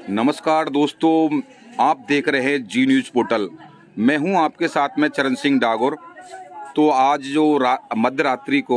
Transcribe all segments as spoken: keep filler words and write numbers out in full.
नमस्कार दोस्तों, आप देख रहे हैं जी न्यूज पोर्टल। मैं हूं आपके साथ में चरण सिंह डागोर। तो आज जो मध्य रात्रि को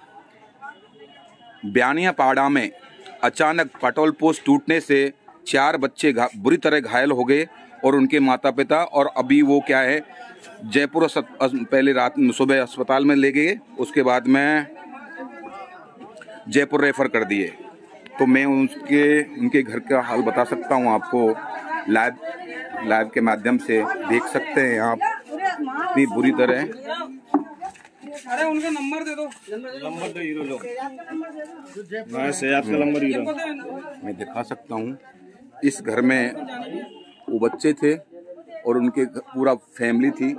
ब्यानिया पाड़ा में अचानक पेट्रोल पोस्ट टूटने से चार बच्चे बुरी तरह घायल हो गए और उनके माता पिता, और अभी वो क्या है जयपुर पहले रात सुबह अस्पताल में ले गए, उसके बाद में जयपुर रेफर कर दिए। तो मैं उनके उनके घर का हाल बता सकता हूँ आपको, लाइव लाइव के माध्यम से देख सकते हैं आप इतनी बुरी तरह। अरे उनका नंबर दे दो, नंबर दो हीरो लोग, मैं से आपका नंबर हीरो मैं दिखा सकता हूँ। इस घर में वो बच्चे थे और उनके पूरा फैमिली थी।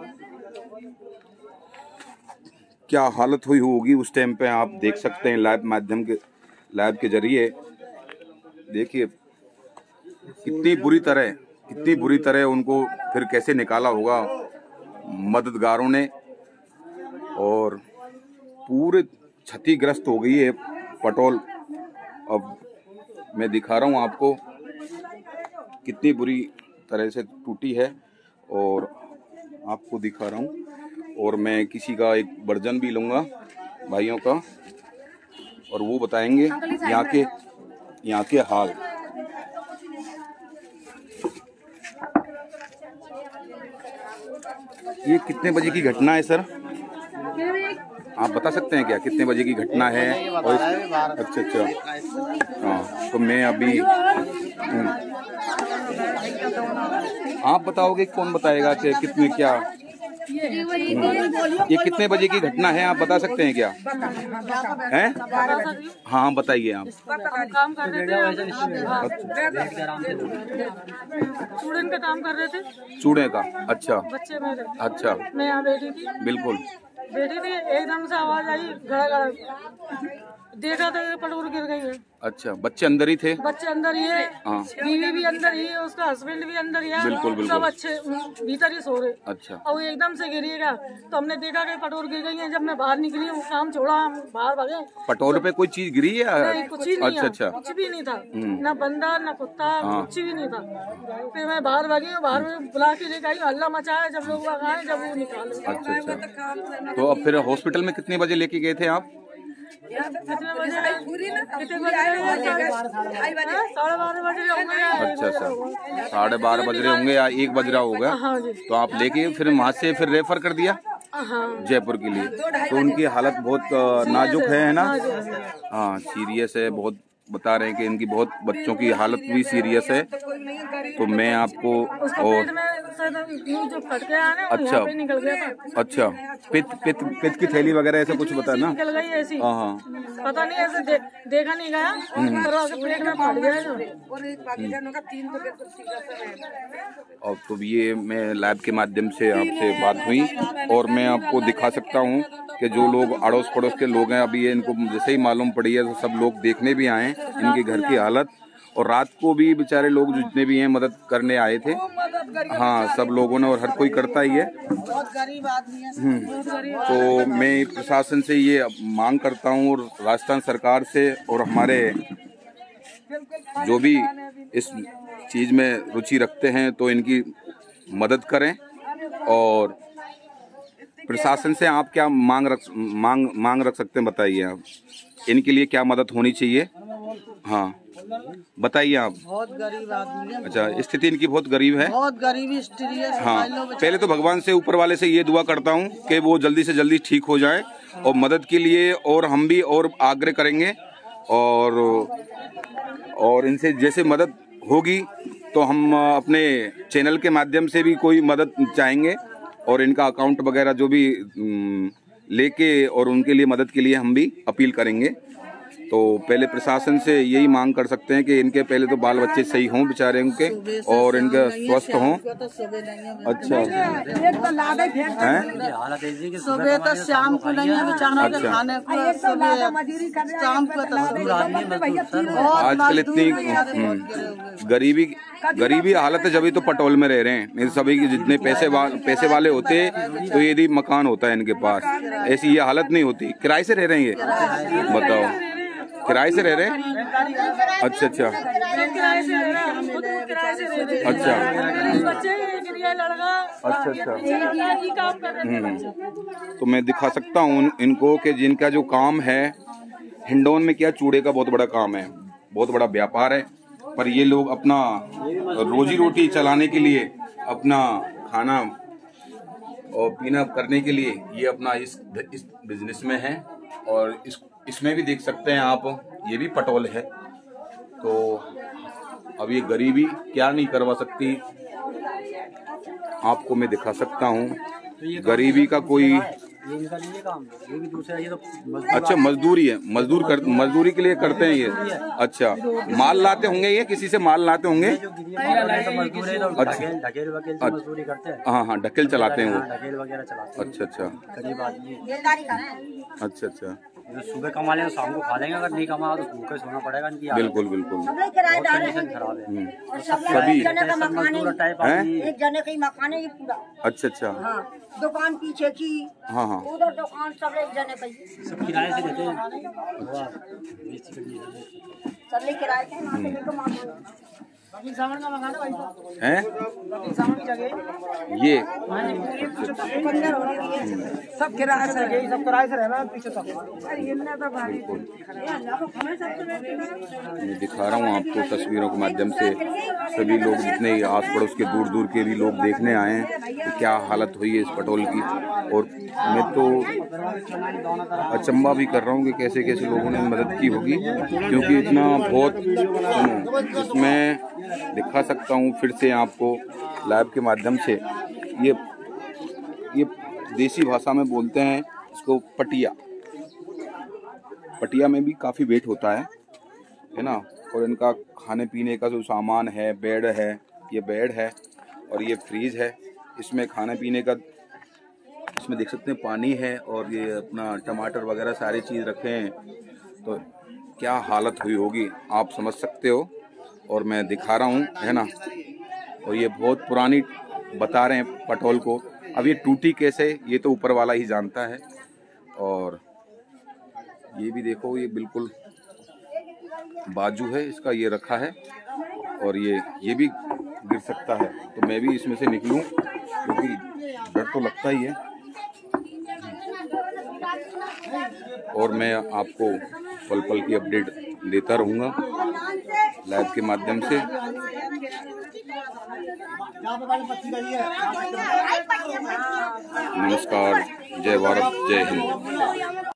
क्या हालत हुई होगी उस टाइम पे आप देख सकते हैं लाइव माध्यम के लाइव के जरिए। देखिए कितनी बुरी तरह कितनी बुरी तरह उनको फिर कैसे निकाला होगा मददगारों ने, और पूरे क्षतिग्रस्त हो गई है पेट्रोल। अब मैं दिखा रहा हूँ आपको कितनी बुरी तरह से टूटी है और आपको दिखा रहा हूँ। और मैं किसी का एक वर्जन भी लूँगा भाइयों का, और वो बताएंगे यहाँ के यहाँ के हाल। ये कितने बजे की घटना है सर, आप बता सकते हैं क्या कितने बजे की घटना है? और अच्छा अच्छा हाँ, तो मैं अभी आप बताओगे, कौन बताएगा कि कितने क्या ये कितने बजे की घटना है, आप बता सकते हैं क्या? हैं? हाँ बताइए आप। काम कर रहे थे, चूड़े का काम कर रहे थे। चूड़े का? अच्छा बच्चे मेरे। अच्छा, मैं यहाँ बैठी थी। बिल्कुल बैठी थी, एकदम से आवाज आई, गड़ा गड़ा देखा तो पटोर गिर गई है। अच्छा, बच्चे अंदर ही थे? बच्चे अंदर ही है, हाँ। बीवी भी अंदर ही है, उसका हस्बैंड भी अंदर ही है। बिल्कुल बिल्कुल सब अच्छे भीतर ही सो रहे। अच्छा। और वो एकदम से गिरिएगा तो हमने देखा कि पटोर गिर गई है। जब मैं बाहर निकली, वो काम छोड़ा, हम बाहर भागे। पटोर पे कोई चीज गिरी है? नहीं, कुछ ही नहीं। अच्छा अच्छा, कुछ भी नहीं था, ना बंदा ना कुत्ता, कुछ भी नहीं था। फिर मैं बाहर भागी, बाहर में बुला के लेकर आई, हल्ला मचाया। जब लोग आए, जब वो निकाले। अच्छा अच्छा। तो अब फिर हॉस्पिटल में कितने बजे लेके गए थे आप? कितने बजे? कितने बजे? साढ़े बारह बज रहे होंगे। अच्छा अच्छा, साढ़े बारह बज रहे होंगे या एक बज रहा होगा। हाँ जी। तो आप लेके फिर वहाँ से फिर रेफर कर दिया हाँ। जयपुर के लिए। तो उनकी हालत बहुत नाजुक है, है ना? हाँ, सीरियस है बहुत। बता रहे हैं कि इनकी बहुत, बच्चों की हालत भी सीरियस है। तो मैं आपको और जो फट गया है ना, अच्छा निकल गया था। अच्छा, पित्त पित्त पित्त की थैली वगैरह ऐसा कुछ बता ना? निकल गई ऐसी। हाँ हाँ, पता नहीं, ऐसे दे, देखा नहीं गया, पेट में फट गया जो। और तो ये मैं लाइव के माध्यम से आपसे बात हुई, और मैं आपको दिखा सकता हूँ कि जो लोग अड़ोस पड़ोस के लोग हैं, अभी ये इनको जैसे ही मालूम पड़ी है तो सब लोग देखने भी आए इनके घर की हालत। और रात को भी बेचारे लोग जितने भी हैं मदद करने आए थे। हाँ, सब लोगों ने, और हर कोई करता ही है। बहुत गरीब आदमी है। तो मैं प्रशासन से ये मांग करता हूँ, और राजस्थान सरकार से, और हमारे जो भी इस चीज़ में रुचि रखते हैं तो इनकी मदद करें। और प्रशासन से आप क्या मांग रख मांग मांग रख सकते हैं, बताइए आप इनके लिए क्या मदद होनी चाहिए? हाँ बताइए आप। बहुत गरीब आदमी है। अच्छा, स्थिति इनकी बहुत गरीब है। बहुत गरीबी स्थिति है। हाँ, पहले तो भगवान से, ऊपर वाले से ये दुआ करता हूँ कि वो जल्दी से जल्दी ठीक हो जाए, और मदद के लिए और हम भी और आग्रह करेंगे। और और इनसे जैसे मदद होगी तो हम अपने चैनल के माध्यम से भी कोई मदद चाहेंगे, और इनका अकाउंट वगैरह जो भी लेके और उनके लिए मदद के लिए हम भी अपील करेंगे। तो पहले प्रशासन से यही मांग कर सकते हैं कि इनके पहले तो बाल बच्चे सही हों बेचारे उनके, और इनके स्वस्थ हों। अच्छा हैं? सुबह तो शाम को नहीं है बेचारों के खाने को, शाम को तो आजकल इतनी गरीबी गरीबी हालत है, जब तो पटोल में रह रहे हैं। नहीं सभी के जितने पैसे वा, पैसे वाले होते तो यदि मकान होता है इनके पास, ऐसी ये हालत नहीं होती। किराए से रह रहे हैं ये, बताओ किराए से रह रहे हैं? अच्छा अच्छा किराए से रह रहे हैं, हम खुद किराए से रह रहे हैं। अच्छा बच्चे ये लड़का अच्छा अच्छा यही काम कर रहे हैं। हम्म। तो मैं दिखा सकता हूँ इनको कि जिनका जो काम है हिंडौन में, क्या चूड़े का बहुत बड़ा काम है, बहुत बड़ा व्यापार है, पर ये लोग अपना रोजी रोटी चलाने के लिए, अपना खाना और पीना करने के लिए ये अपना इस इस बिजनेस में है। और इस इसमें भी देख सकते हैं आप, ये भी पटोल है। तो अब ये गरीबी क्या नहीं करवा सकती, आपको मैं दिखा सकता हूँ। गरीबी का कोई ये इनका नहीं है काम, ये भी दूसरा, ये तो अच्छा मजदूरी है, मजदूर कर मजदूरी के लिए करते हैं ये। अच्छा माल लाते होंगे, ये किसी से माल लाते होंगे? जो मजदूर है तो ढकेल ढकेल वकेल से मजदूरी करते हैं। हाँ हाँ ढकेल चलाते हैं वो। ढकेल वगैरह चलाते हैं। अच्छा अच्छा गरीब आदमी अच्छा अच्छा जो सुबह कमा लेंगे शाम को खा लेंगे, अगर नहीं कमा तो भूखे सोना पड़ेगा इनकी। बिल्कुल बिल्कुल कंडीशन खराब है। सभी मजदूर टाइप आदमी। एक जने का ही मकान है ये पूरा। अच्छा अच्छा हाँ, दुकान पीछे की, हाँ हाँ उधर दुकान, सब एक जने का ही। सब किराए से देते हैं। सब लोग किराए के मांगे तो मांगो। हैं ये सब किराए से, सब किराए से रहना पीछे तक। मैं दिखा रहा हूँ आपको तस्वीरों के माध्यम से। सभी लोग जितने आस पड़ोस के दूर दूर के भी लोग देखने आए हैं कि क्या हालत हुई है इस पटोल की। और मैं तो अचंभा भी कर रहा हूँ कि कैसे कैसे लोगों ने मदद की होगी, क्योंकि इतना बहुत, इसमें दिखा सकता हूँ फिर से आपको लाइव के माध्यम से। ये ये देसी भाषा में बोलते हैं इसको पटिया। पटिया में भी काफ़ी वेट होता है है ना। और इनका खाने पीने का जो सामान है, बेड है, ये बेड है और ये फ्रीज है। इसमें खाने पीने का, इसमें देख सकते हैं पानी है और ये अपना टमाटर वगैरह सारी चीज़ रखे हैं। तो क्या हालत हुई होगी आप समझ सकते हो। और मैं दिखा रहा हूँ है ना। और ये बहुत पुरानी बता रहे हैं पटोल को। अब ये टूटी कैसे, ये तो ऊपर वाला ही जानता है। और ये भी देखो, ये बिल्कुल बाजू है इसका, ये रखा है और ये ये भी गिर सकता है। तो मैं भी इसमें से निकलूं क्योंकि डर तो लगता ही है। और मैं आपको पल पल की अपडेट देता रहूँगा लाइव के माध्यम से। नमस्कार, जय भारत, जय हिंद।